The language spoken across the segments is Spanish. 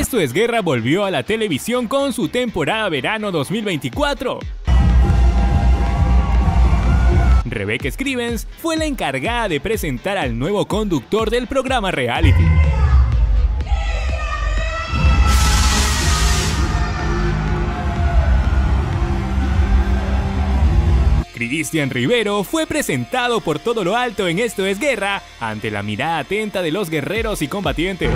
Esto es Guerra volvió a la televisión con su temporada verano 2024. Rebecca Scrivens fue la encargada de presentar al nuevo conductor del programa reality. Cristian Rivero fue presentado por todo lo alto en Esto es Guerra, ante la mirada atenta de los guerreros y combatientes.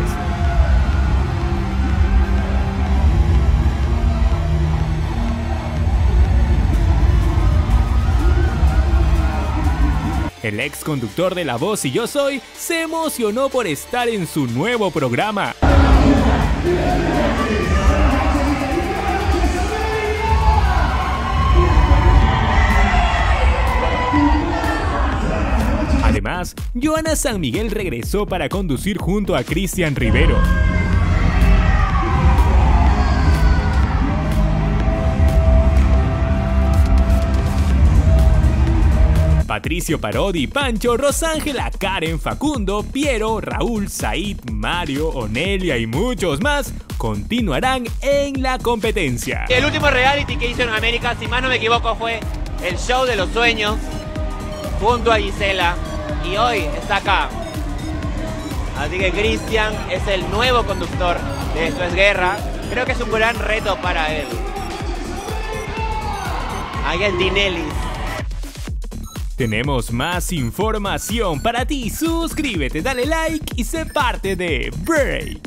El ex conductor de La Voz y Yo Soy se emocionó por estar en su nuevo programa. Además, Joana San Miguel regresó para conducir junto a Cristian Rivero. Patricio Parodi, Pancho, Rosángela, Karen, Facundo, Piero, Raúl, Said, Mario, Onelia y muchos más continuarán en la competencia. El último reality que hizo en América, si más no me equivoco, fue El Show de los Sueños junto a Gisela, y hoy está acá. Así que Cristian es el nuevo conductor de Esto es Guerra. Creo que es un gran reto para él. Ahí el Dinelis. Tenemos más información para ti. Suscríbete, dale like y sé parte de Break.